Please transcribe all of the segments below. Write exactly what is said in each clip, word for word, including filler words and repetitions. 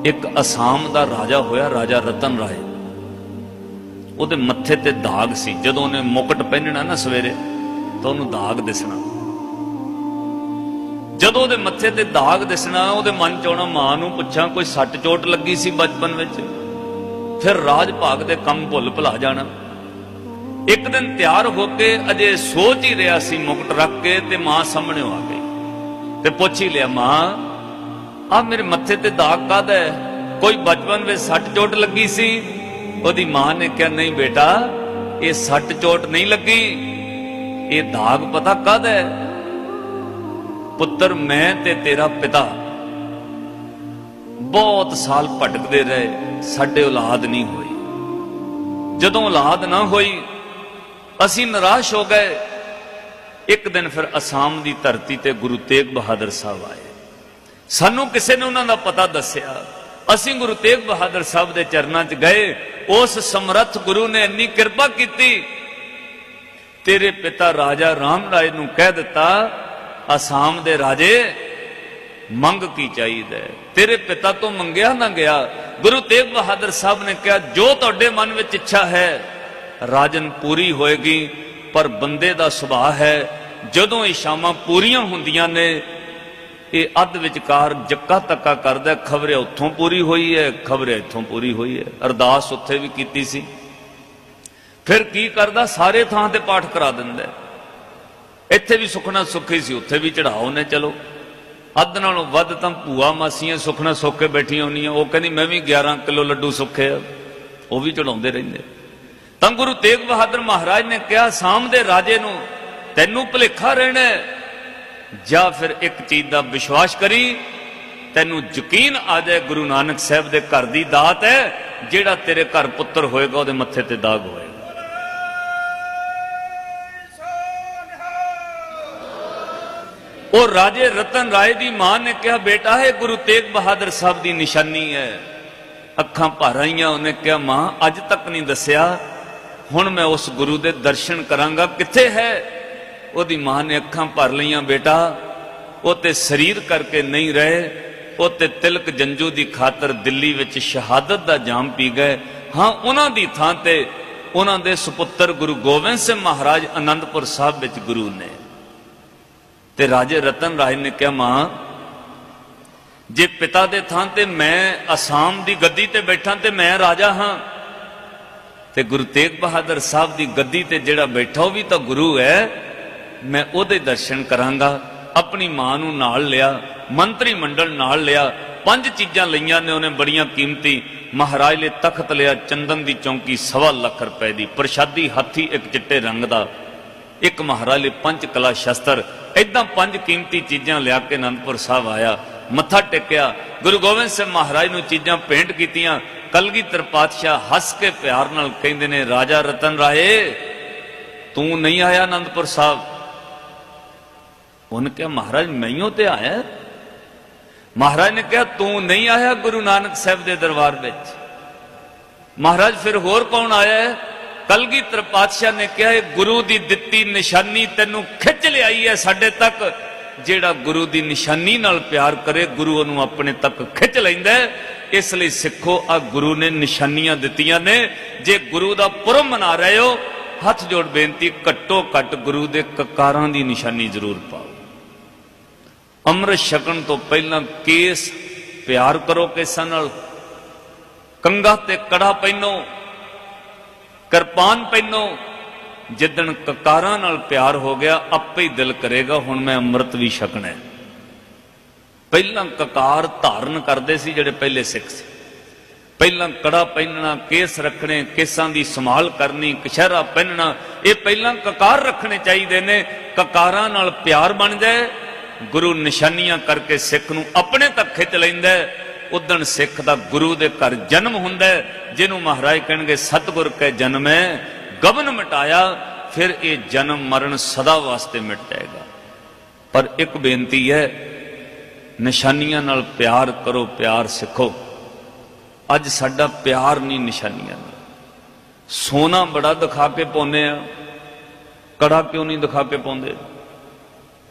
एक असाम का राजा होया, राजा रतन राय। ਉਹਦੇ मत्थे ते दाग सी, जदों ਉਹਨੇ मुकट पहनना ना सवेरे तो ਉਹਨੂੰ दाग दिसना। जदों ਉਹਦੇ मत्थे ते दाग दिसना, ਉਹਦੇ मन च आउणा मां ਨੂੰ ਪੁੱਛਾਂ कोई सट चोट लगी सी बचपन विच। फिर राज भाग दे कम भुल भुला जाना। एक दिन तैयार होके अजे सोच ही रहा सी मुकट रख के, ते मां सामने आ गई ते पुछ ही लिया, मां आ मेरे मत्थे ते दाग काहदा है? कोई बचपन में सट चोट लगी सी? ओदी मां ने कहा, नहीं बेटा, ये सट चोट नहीं लगी, ये दाग पता काहदा है? पुत्र, मैं ते तेरा पिता बहुत साल भटकते रहे, साडे औलाद नहीं हुई। जदों औलाद ना हुई असी निराश हो गए। एक दिन फिर असाम की धरती ते गुरु तेग बहादुर साहब आए। सानू किसी ने उन्हों का पता दसिया। असी गुरु तेग बहादुर साहब के चरणों च गए। उस समर्थ गुरु ने इन्नी कृपा की, तेरे पिता राजा राम राय नूं कह दिता, असाम दे राजे मंग की चाहिए? तेरे पिता तो मंगया ना गया। गुरु तेग बहादुर साहब ने कहा, जो तुहाडे मन में इच्छा है राजन पूरी होएगी, पर बंदे दा सुभाव है जदों इच्छावां पूरियां हुंदियां ने ये अध विचकार जक्का तक्का करदा, खबरे उत्थों पूरी हुई है, खबरे इत्थों पूरी हुई है। अरदास उत्थे भी कीती सी। फिर की करदा, सारे थां ते पाठ करा दिंदा। इत्थे भी सुखना सुखी सी, उत्थे भी चढ़ाओ ने। चलो अध नालों वध तां भूआ मासियां सुखना सुख के बैठियां होंदियां। वो कहंदी मैं भी ग्यारह किलो लड्डू सुखे, वो भी चढ़ाउंदे रहिंदे। तां गुरु तेग बहादुर महाराज ने कहा, साम दे राजे नूं तैनूं भुलेखा रहना, जा फिर एक चीज का विश्वास करी, तैनूं यकीन आ जाए गुरु नानक साहब दे घर दी दात है, जेड़ा तेरे घर पुत्र होएगा उहदे मत्थे ते दाग होएगा। और राजे रतन राय दी मां ने कहा, बेटा है गुरु तेग बहादुर साहब दी निशानी है। अखां भर आईयां। उन्हें कहा, मां अज तक नहीं दसिया, हुण मैं उस गुरु दे दर्शन करांगा, कित्थे है? ओदी मां ने अखां भर लईयां, बेटा वो ते शरीर करके नहीं रहे, वो ते तिलक जंजू दी खातर दिल्ली विच शहादत दा जाम पी गए। हाँ, उन्हां दी थां ते उन्हां दे सुपुत्र गुरु गोबिंद सिंह महाराज आनंदपुर साहब विच गुरु ने। ते राजे रतन राय ने कहा, मां जे पिता दे थां ते मैं असाम दी गद्दी ते बैठा ते मैं राजा हाँ, ते गुरु तेग बहादुर साहब दी गद्दी ते जेड़ा बैठा वो भी तो गुरु है, मैं ओदे दर्शन करांगा। अपनी मां नूं नाल लिया, मंत्री मंडल नाल लिया, पंज चीजां लईयां ने उन्हें बड़ियां कीमती। महाराज ने तख्त लिया, चंदन दी चौंकी सवा लख रुपए दी, प्रशादी हाथी एक चिट्टे रंग दा, एक महाराज ने पंच कला शस्त्र, इदां पंज कीमती चीजां लिया के आनंदपुर साहब आया, मत्था टेकिया। गुरु गोबिंद सिंह महाराज नूं चीजां भेंट कीतियां। कलगीधर पातशाह हस के प्यार नाल कहंदे ने, राजा रतन राय तू नहीं आया आनंदपुर साहब? उन्होंने कहा, महाराज मैयों ते आया। महाराज ने कहा, तू नहीं आया गुरु नानक साहब के दरबार में? महाराज फिर होर कौन आया है? कलगीधर पातशाह ने कहा, गुरु की दिती निशानी तेनू खिंच लियाई है साडे तक। जेड़ा गुरु की निशानी नाल प्यार करे, गुरु उन्होंने अपने तक खिंच लैंदा है। इसलिए सिखो, आ गुरु ने निशानियां दित्तियां ने। जे गुरु का पुरब मना रहे हो, हथ जोड़ बेनती, घट्टो घट गुरु के ककारां की निशानी जरूर पाओ। अमृत छकण तो पहला केस प्यार करो, केसां नाल कंघा ते कड़ा पहनो, कृपान पहनो। जिदन ककारां नाल प्यार हो गया, आपे ही दिल करेगा हुण मैं अमृत भी छकना है। पहला ककार धारण करते सी जेडे पहले सिख सी, पहला कड़ा पहनना, केस रखने, केसां दी संभाल करनी, कछहरा पहनना, ये पहला ककार रखने चाहिए ने। ककारां नाल प्यार बन जाए, गुरु निशानियां करके सिख नूं अपने तक खिंच लैंदा है। उदण सिख दा गुरु दे घर जन्म हुंदा है, जिन्हों महाराज कहणगे सतगुर के जन्म है गबन मिटाया, फिर ये जन्म मरण सदा वास्ते मिट जाएगा। पर एक बेनती है, निशानियां नाल प्यार करो, प्यार सिखो। अज साडा प्यार नहीं निशानियां नाल। सोना बड़ा दिखा के पाउने आ, कड़ा क्यों नहीं दिखा के पाउंदे?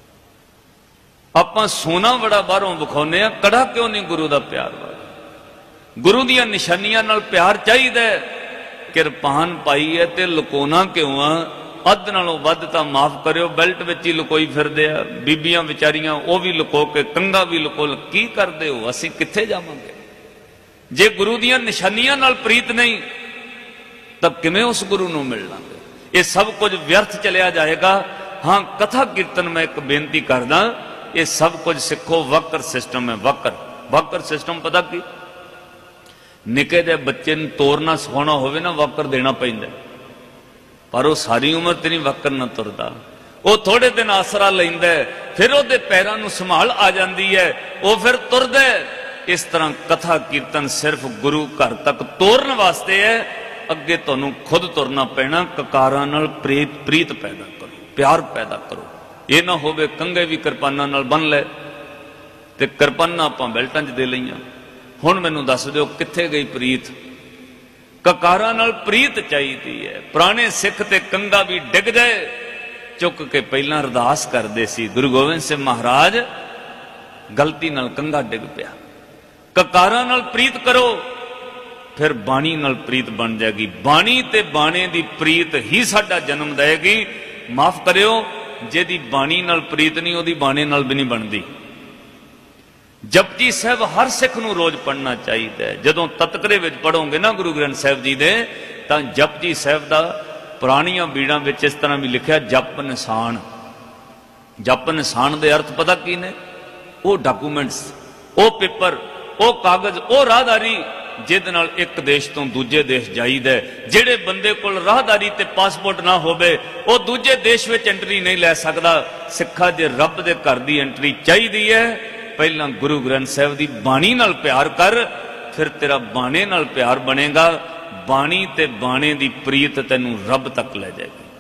आपां सोना बड़ा बाहरों विखाउने आ, कड़ा क्यों नहीं गुरु दा प्यार वाला? गुरु दियां निशानियां नाल प्यार चाहिए। किरपान पाई है ते लुकोना क्यों आ? अध नालों वध तां माफ करियो बेल्ट विच ही लुकोई फिरदे आ। बीबियां विचारियां वो भी लुको के, कंगा भी लुको, की करदे हो? असीं कित्थे जावांगे? जे गुरु दियां निशानियां नाल प्रीत नहीं तां किवें उस गुरु नूं मिल लांगे? ये सब कुछ व्यर्थ चलिया जाएगा। हाँ, कथा कीर्तन मैं एक बेनती करदा, ये सब कुछ सिखो। वक्र सिस्टम है, वक्र वक्र सिस्टम पता की? निके दे बच्चे नूं तोरना सिखाउणा होवे ना, वक्र देना पैंदा, पर वो सारी उम्र ते नहीं वक्र ना तुरदा। वो थोड़े दिन आसरा लैंदा, फिर ਉਹਦੇ पैरां नूं संभाल आ जाती है, वो फिर तुरदा है। इस तरह कथा कीर्तन सिर्फ गुरु घर तक तोरन वास्ते है। अगे तुहानूं खुद तुरना पैना। ककारां नाल प्रीत प्रीत पैदा करो, प्यार पैदा करो। ये ना होवे कंगे भी किरपानां नाल बन ले ते किरपानां आपां बेल्टां 'च दे लईआं। हुण मैनूं दस दिओ कित्थे गई प्रीत? ककारां नाल प्रीत चाहिदी है। पुराने सिख ते कंगा भी डिग जाए चुक के पहलां अरदास करदे सी। गुरु गोबिंद सिंह महाराज गलती नाल कंगा डिग पिया। ककारां नाल प्रीत करो, फिर बाणी नाल प्रीत बन जाएगी। बाणी ते बाणे दी प्रीत ही साडा जन्म देगी। माफ करियो, जेदी बाणी नाल प्रीत नहीं ओदी बाणे नाल भी नहीं बनदी। जपजी साहब हर सिख नूं रोज पढ़ना चाहिए। जदों ततकरे विच पढ़ोगे ना गुरु ग्रंथ साहब जी दे, तां जपजी साहब दा पुरानियां बीड़ां विच इस तरह भी लिखिआ, जप निशान। जप निशान दे अर्थ पता की ने? वो डॉक्यूमेंट्स, वो पेपर, वो कागज, वो राहदारी जिहदे नाल एक देश तो दूजे देश जाईदा। जिहड़े बंदे कोल राहदारी ते पासपोर्ट ना होवे वो दूजे देश विच एंट्री नहीं लै सकदा। सिक्खा जे रब दे घर दी एंट्री चाहिदी है, पहला गुरु ग्रंथ साहब की बाणी नाल प्यार कर, फिर तेरा बाणे नाल प्यार बनेगा। बाणी ते बाणे की प्रीत तैनूं रब तक ले जाएगी।